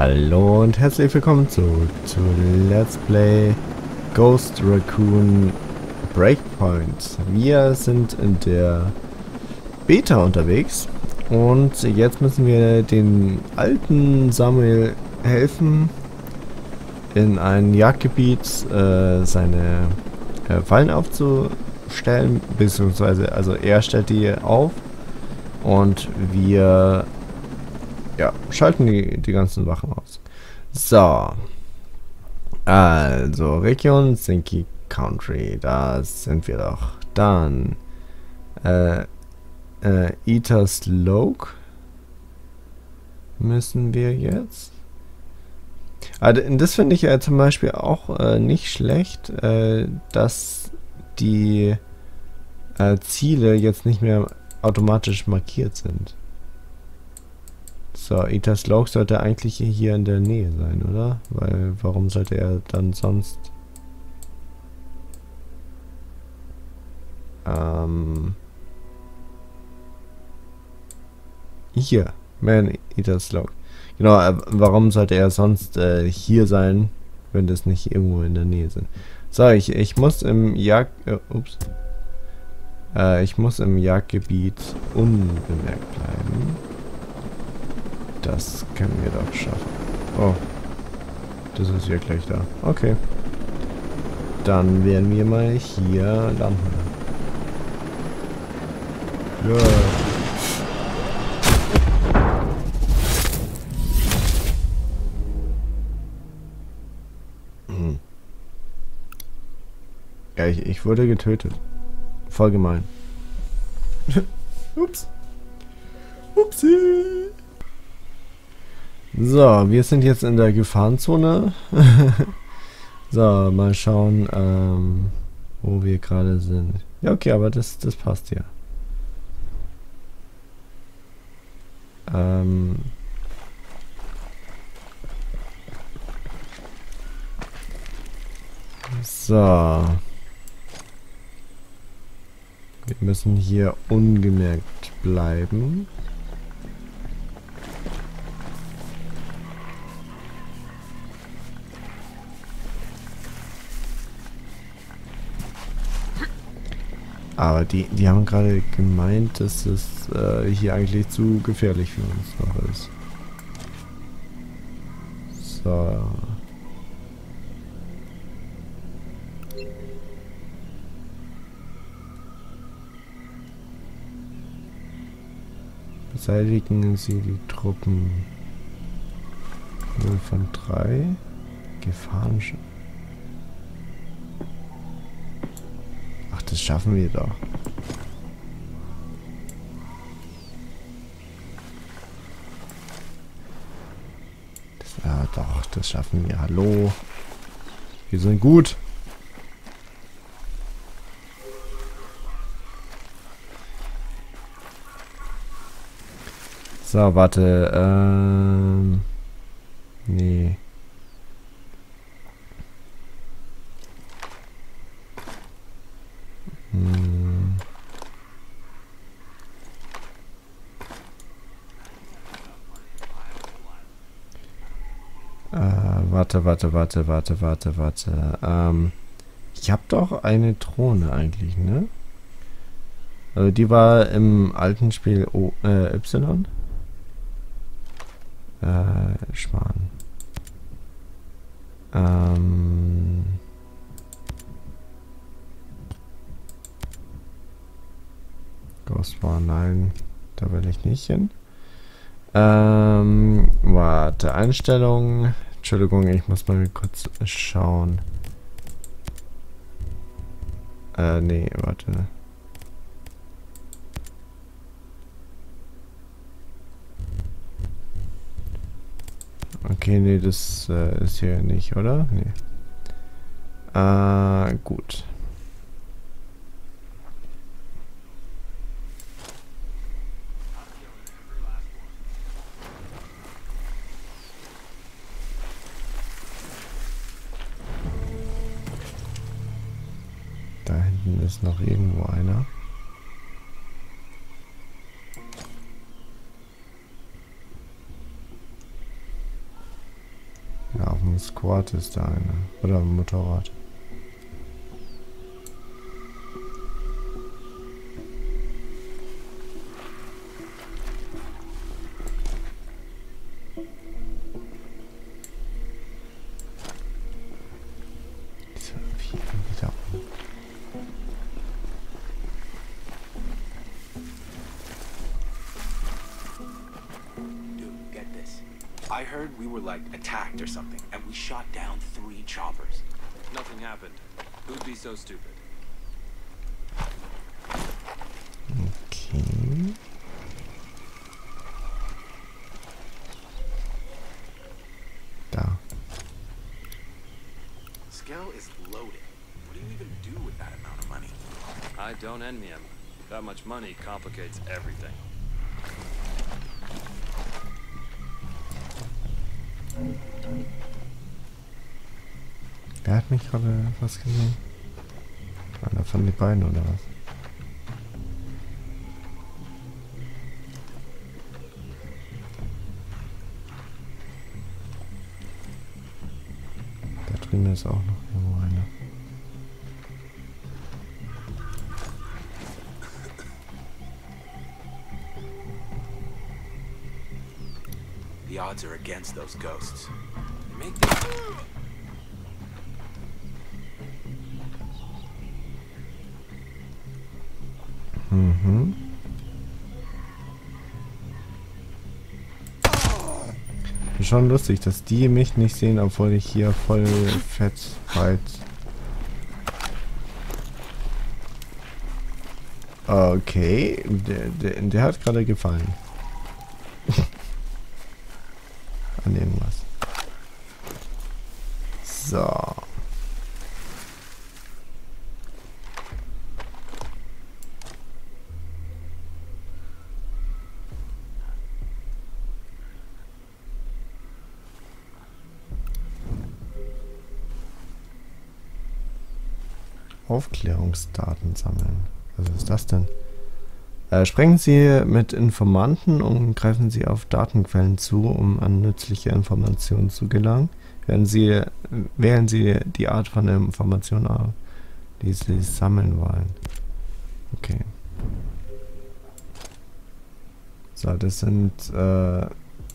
Hallo und herzlich willkommen zu Let's Play Ghost Recon Breakpoint. Wir sind in der Beta unterwegs und jetzt müssen wir den alten Samuel helfen, in ein Jagdgebiet seine Fallen aufzustellen, beziehungsweise also er stellt die auf und wir schalten die ganzen Wachen aus. So. Also, Region Sinki Country. Da sind wir doch. Dann. Eaters Log. Müssen wir jetzt. Also, das finde ich ja zum Beispiel auch nicht schlecht, dass die Ziele jetzt nicht mehr automatisch markiert sind. So, Eaters Log sollte eigentlich hier in der Nähe sein, oder? Weil, warum sollte er dann sonst... Hier, Man Eaters Log. Genau, warum sollte er sonst hier sein, wenn das nicht irgendwo in der Nähe sind? So, ich muss im ich muss im Jagdgebiet unbemerkt bleiben. Das können wir doch schaffen. Oh. Das ist ja gleich da. Okay. Dann werden wir mal hier landen. Ja. Ja, ich wurde getötet. Voll gemein. Ups. Upsi. So, wir sind jetzt in der Gefahrenzone. So, mal schauen, wo wir gerade sind. Ja, okay, aber das passt ja. So. Wir müssen hier ungemerkt bleiben. Aber die haben gerade gemeint, dass es hier eigentlich zu gefährlich für uns noch ist. So. Beseitigen Sie die Truppen 0 von 3. Gefahren. Ach, das schaffen wir doch. Doch, das schaffen wir. Hallo. Wir sind gut. So, warte. Nee. Warte. Ich habe doch eine Drohne eigentlich, ne? Also die war im alten Spiel Y. Schmarrn. Ghost War, nein. Da will ich nicht hin. Warte, Einstellungen. Entschuldigung, ich muss mal kurz schauen. Nee, warte. Okay, nee, das ist hier nicht, oder? Nee. Gut. Da hinten ist noch irgendwo einer. Squad ist da einer. Oder ein Motorrad. I heard we were like attacked or something, and we shot down 3 choppers. Nothing happened. Who'd be so stupid? Okay. Da. Skell is loaded. What do you even do with that amount of money? I don't envy him. That much money complicates everything. Wer hat mich gerade was gesehen? Einer von den beiden oder was? Da drüben ist auch noch irgendwo einer. The odds are against those ghosts. Make this. Mhm. Ist schon lustig, dass die mich nicht sehen, obwohl ich hier voll fett weit. Okay, der hat gerade gefallen. An irgendwas. So. Aufklärungsdaten sammeln. Was ist das denn? Sprechen Sie mit Informanten und greifen Sie auf Datenquellen zu, um an nützliche Informationen zu gelangen. Wählen Sie die Art von Information aus, die Sie sammeln wollen. Okay. So, das sind 3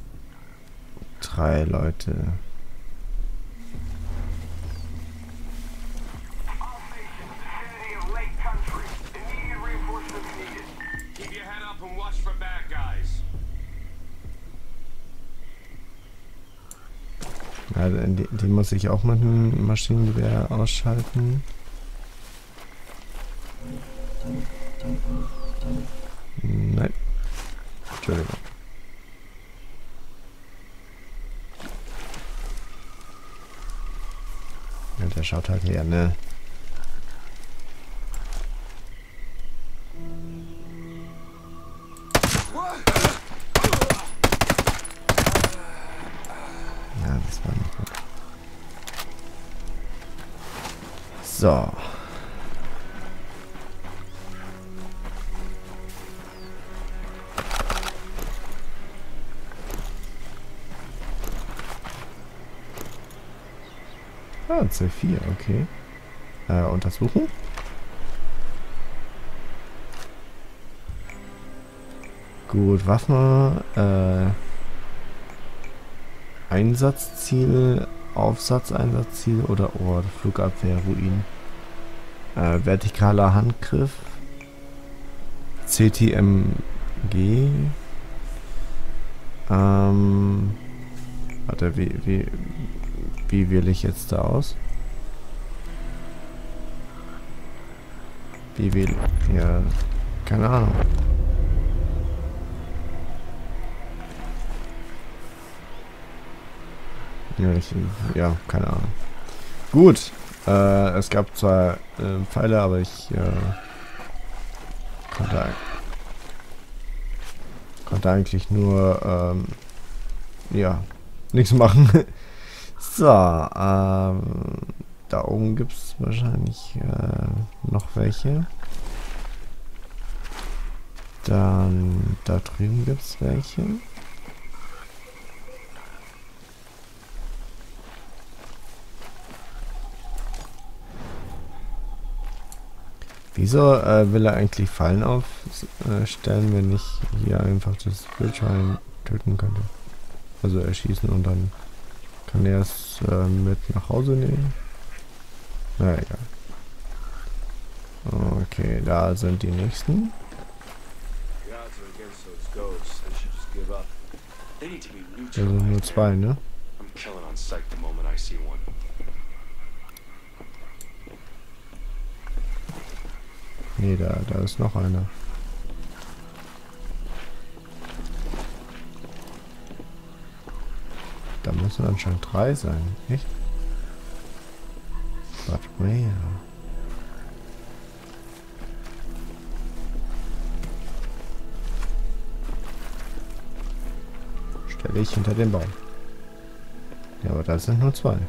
Leute. Ja, die muss ich auch mit dem Maschinengewehr ausschalten. Nein. Entschuldigung. Ja, der schaut halt her, ne? Ja, das war nicht gut. So. Ah, C4, okay. Untersuchen. Gut, Waffen, Einsatzziel, Aufsatzeinsatzziel oder Ort, Flugabwehr, Ruin. Vertikaler Handgriff, CTMG. Warte, wie wähle ich jetzt da aus? Wie wähle ich? Ja, keine Ahnung. Ja, keine Ahnung. Gut. Es gab zwar Pfeile, aber ich konnte eigentlich nur ja, nichts machen. So, da oben gibt es wahrscheinlich noch welche. Dann da drüben gibt es welche. Wieso will er eigentlich Fallen aufstellen, wenn ich hier einfach das Wildschwein töten könnte? Also erschießen und dann kann er es mit nach Hause nehmen. Na egal. Okay, da sind die nächsten. Da sind nur 2, ne? I'm killing on sight the moment I see one. Nee, da ist noch einer. Da müssen anscheinend 3 sein, echt? But where? Stelle ich hinter den Baum. Ja, aber da sind nur 2.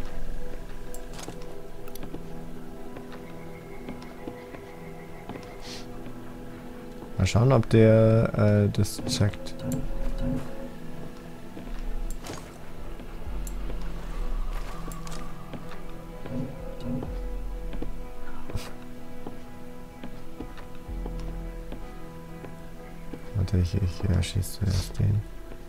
Mal schauen, ob der das checkt. Warte, ich erschieße zuerst den.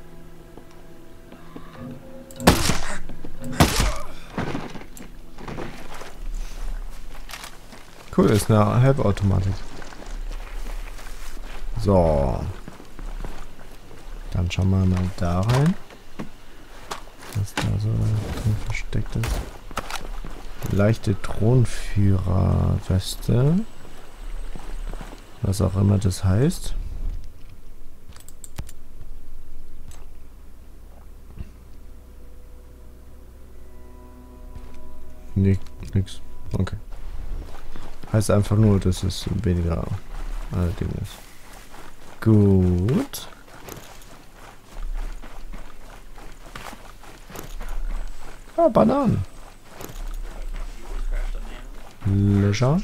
Cool, ist eine Halbautomatik. So. Dann schauen wir mal da rein. Was da so drin versteckt ist. Leichte Thronführerweste. Was auch immer das heißt. Nee, nix. Okay. Heißt einfach nur, dass es weniger Ding ist. Gut. Ah, Bananen. Löcher.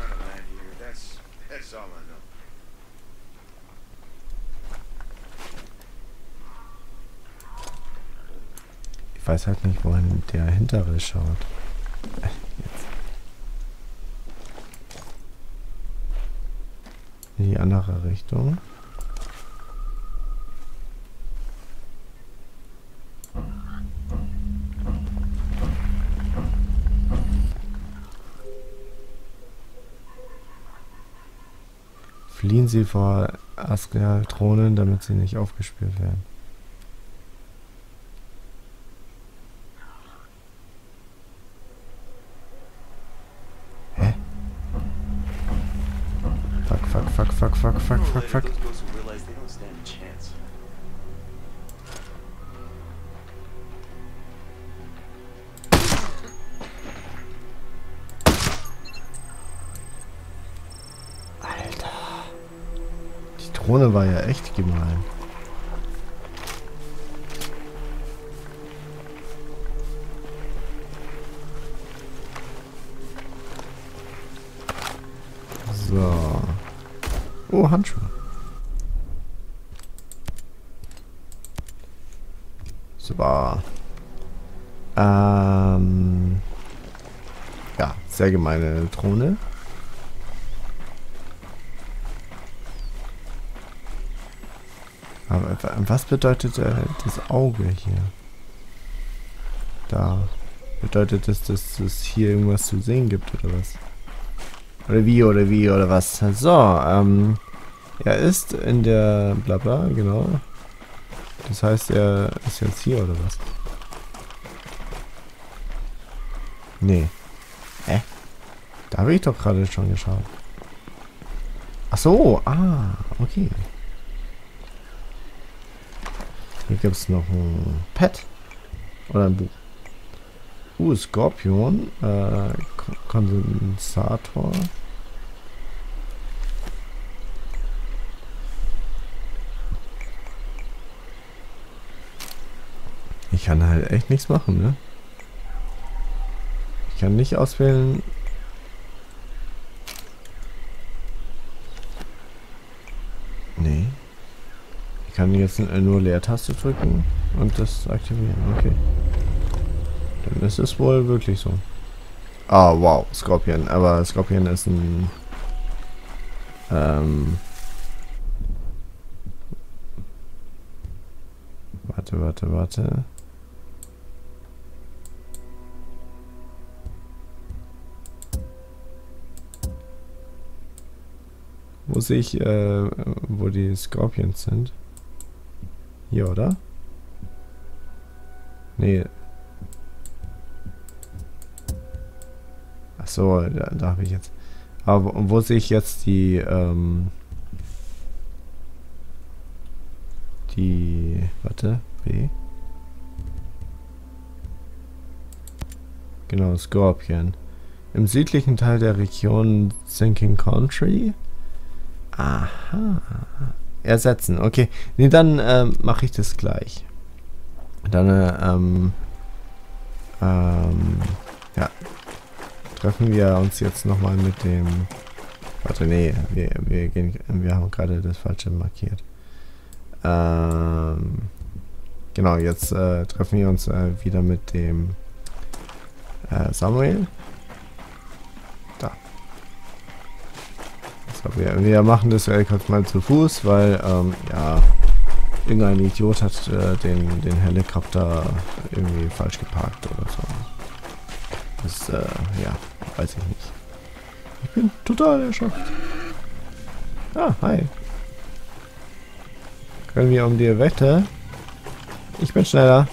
Ich weiß halt nicht, wohin der hintere schaut. Jetzt. In die andere Richtung. Fliehen Sie vor Askaltronen, damit sie nicht aufgespürt werden. Hä? Fuck. Die Drohne war ja echt gemein. So. Oh, Handschuhe. Super. Ja, sehr gemeine Drohne. Aber was bedeutet das Auge hier? Da. Bedeutet das, dass es hier irgendwas zu sehen gibt, oder was? Oder wie, oder was? So, er ist in der Blabla, genau. Das heißt, er ist jetzt hier, oder was? Nee. Hä? Da habe ich doch gerade schon geschaut. Ach so, okay. Hier gibt es noch ein Pad. Oder ein Buch. Skorpion. Kondensator. Ich kann halt echt nichts machen, ne? Ich kann nicht auswählen. Nee. Ich kann jetzt nur Leertaste drücken und das aktivieren. Okay. Dann ist es wohl wirklich so. Ah, wow. Skorpion. Aber Skorpion ist ein Warte. Wo sehe ich, wo die Scorpions sind? Hier, oder? Nee. Ach so, da habe ich jetzt. Aber wo sehe ich jetzt die, warte, B. Genau, Scorpion. Im südlichen Teil der Region Sinking Country. Aha. Ersetzen, okay. Nee, dann mache ich das gleich. Dann, ja. Treffen wir uns jetzt nochmal mit dem... Warte, nee, wir haben gerade das Falsche markiert. Genau, jetzt treffen wir uns wieder mit dem Samuel. Da. So, wir machen das kurz mal zu Fuß, weil, ja, irgendein Idiot hat den Helikopter irgendwie falsch geparkt oder so. Das, ja, weiß ich nicht. Ich bin total erschockt. Ah, hi. Können wir um die Wette? Ich bin schneller.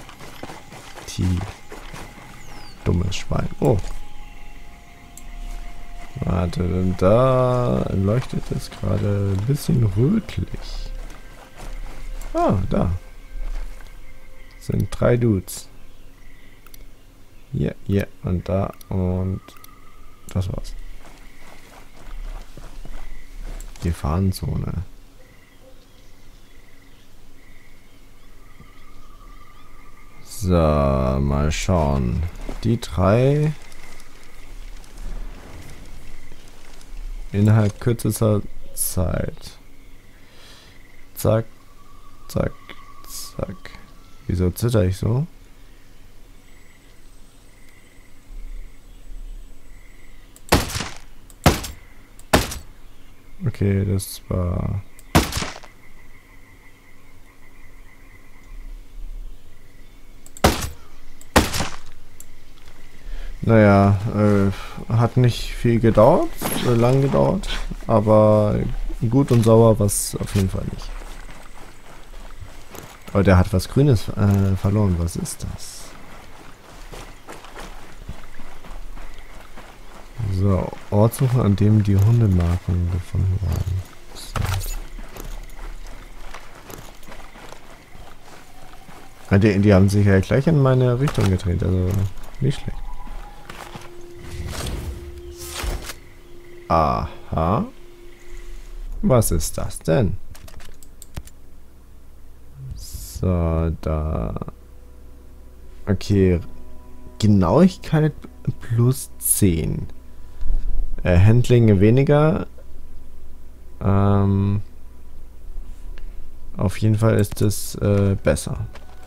Dummes Schwein. Oh. Warte, da leuchtet es gerade ein bisschen rötlich. Ah, da. Das sind 3 Dudes. Hier und da und das war's. Gefahrenzone. So, mal schauen. Die 3 innerhalb kürzester Zeit. Zack, zack, zack. Wieso zitter ich so? Okay, das war... Naja, hat nicht viel gedauert, lang gedauert, aber gut und sauer war es auf jeden Fall nicht. Aber der hat was Grünes verloren, was ist das? So, Ort suchen, an dem die Hundemarken gefunden waren. So. Die haben sich ja gleich in meine Richtung gedreht, also nicht schlecht. Aha. Was ist das denn? So, da. Okay. Genauigkeit plus 10. Handling weniger. Auf jeden Fall ist es besser.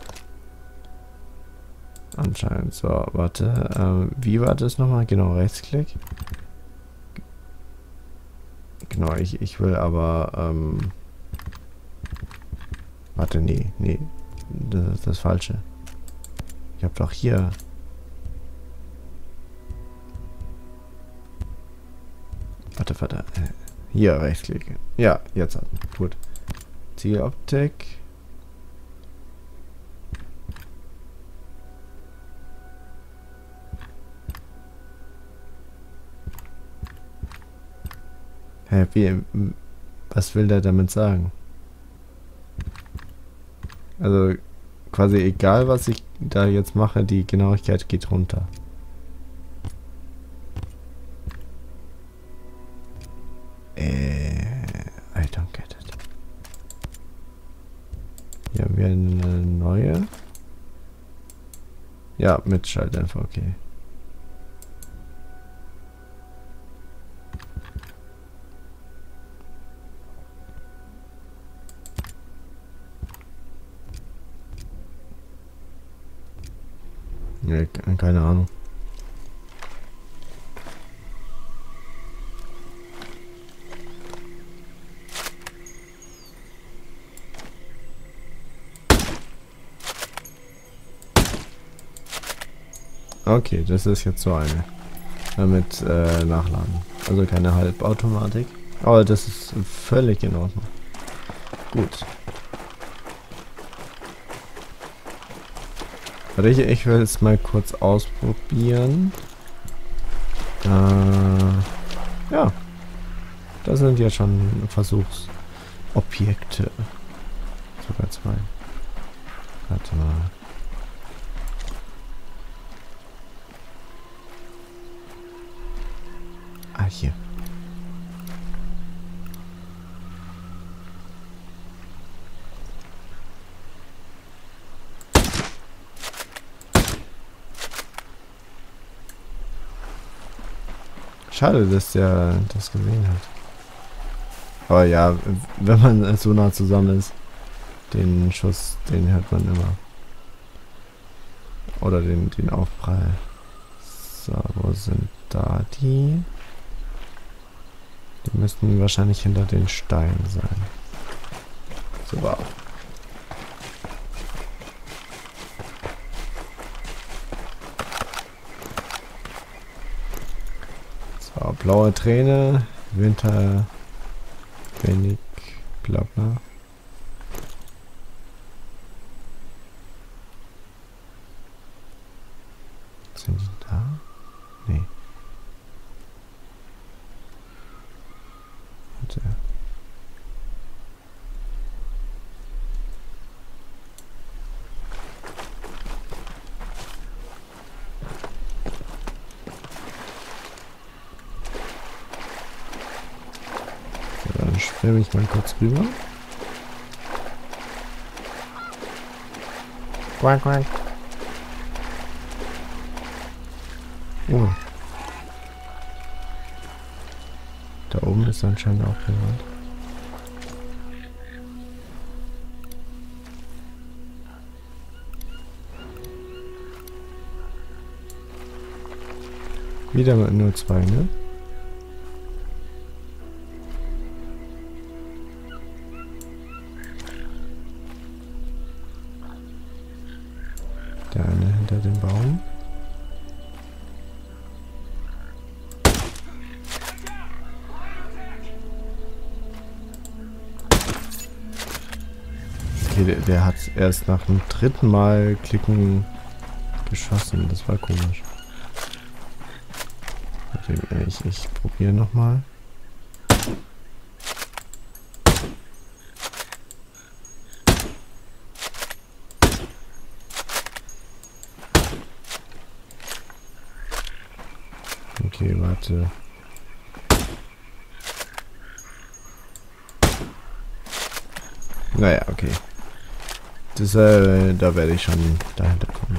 Anscheinend. So, warte. Wie war das nochmal? Genau, Rechtsklick. Genau, ich will aber, warte, nee, das ist das Falsche. Ich habe doch hier... Warte, hier, Rechtsklick. Ja, jetzt hat, gut. Zieloptik. Hä, was will der damit sagen? Also, quasi egal, was ich da jetzt mache, die Genauigkeit geht runter. I don't get it. Hier haben wir eine neue. Ja, mit Schalldämpfer, okay. Ja, keine Ahnung. Okay, das ist jetzt so eine. Mit Nachladen. Also keine Halbautomatik. Aber das ist völlig in Ordnung. Gut. Warte, ich will es mal kurz ausprobieren. Ja. Das sind ja schon Versuchsobjekte. Sogar 2. Warte mal. Ah, hier. Schade, dass der das gesehen hat. Aber ja, wenn man so nah zusammen ist, den Schuss, den hört man immer. Oder den Aufprall. So, wo sind da die? Die müssten wahrscheinlich hinter den Steinen sein. Super. So, blaue Träne, Winter, wenig, bla bla. Sind die da? Nee. Warte. So, dann schwimme ich mal kurz rüber. Quack, quack. Oh. Da oben ist anscheinend auch jemand. Wieder mit nur 2, ne? Der eine hinter dem Baum. Okay, der hat erst nach dem 3. Mal klicken geschossen. Das war komisch. Ich probiere nochmal. Okay, warte. Naja, okay. Das, da werde ich schon dahinter kommen.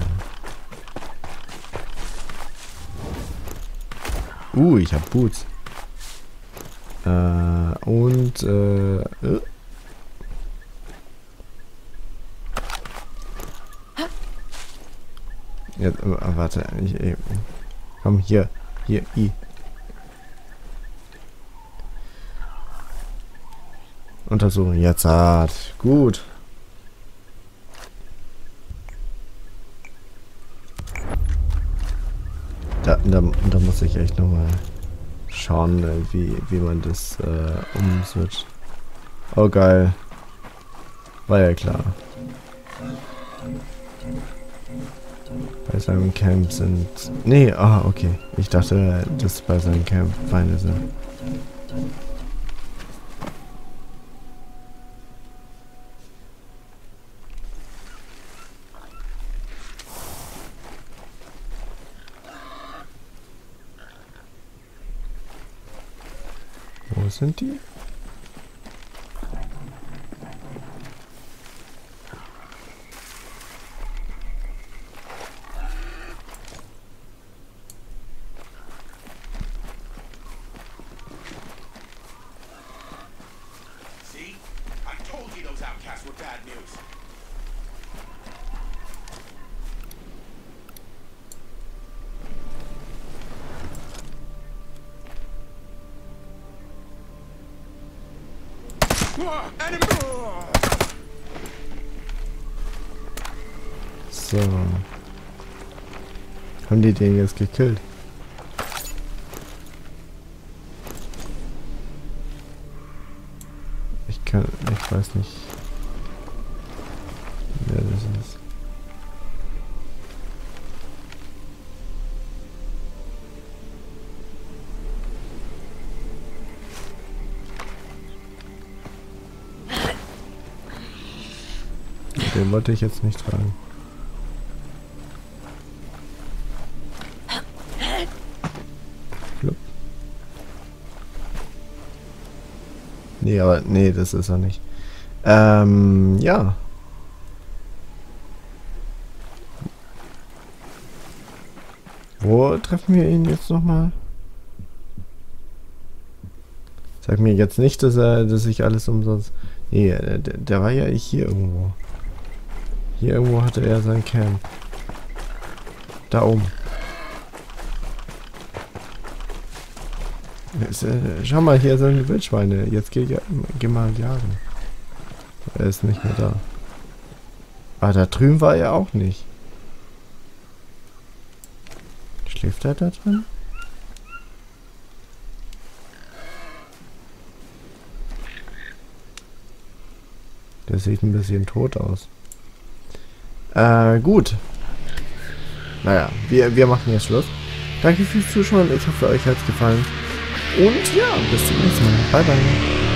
Ich hab Boots. Jetzt, warte, komm, hier, I. Untersuchen, jetzt hart. Gut. Da muss ich echt nochmal schauen, wie man das umswitcht. Oh geil. War ja klar. Bei seinem Camp sind... Nee, okay. Ich dachte, dass bei seinem Camp Feinde sind. Wo sind die? See? I told you those outcasts were bad news. So. Haben die den jetzt gekillt? Ich weiß nicht, wer das ist. Den wollte ich jetzt nicht tragen. Flup. Nee, aber nee, das ist er nicht. Ja. Wo treffen wir ihn jetzt nochmal? Sag mir jetzt nicht, dass ich alles umsonst... Nee, der war ja hier irgendwo. Hier irgendwo hatte er sein Camp. Da oben. Schau mal, hier sind Wildschweine. Jetzt geh mal jagen. Er ist nicht mehr da. Ah, da drüben war er auch nicht. Schläft er da drin? Der sieht ein bisschen tot aus. Gut. Naja, wir machen jetzt Schluss. Danke fürs Zuschauen. Ich hoffe, euch hat es gefallen. Und ja, bis zum nächsten Mal. Bye, bye.